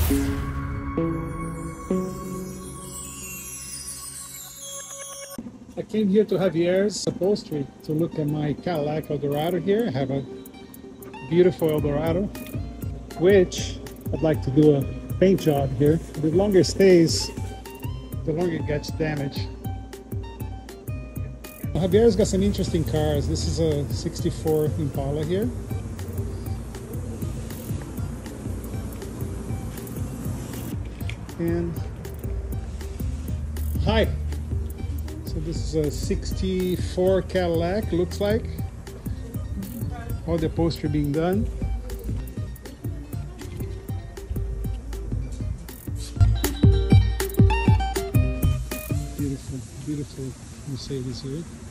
I came here to Javier's upholstery to look at my Cadillac Eldorado here. I have a beautiful Eldorado, which I'd like to do a paint job here. The longer it stays, the longer it gets damaged. Javier's got some interesting cars. This is a 64 Impala here. And hi. So this is a 64 Cadillac, looks like. All the upholstery being done. Beautiful, beautiful Mercedes here.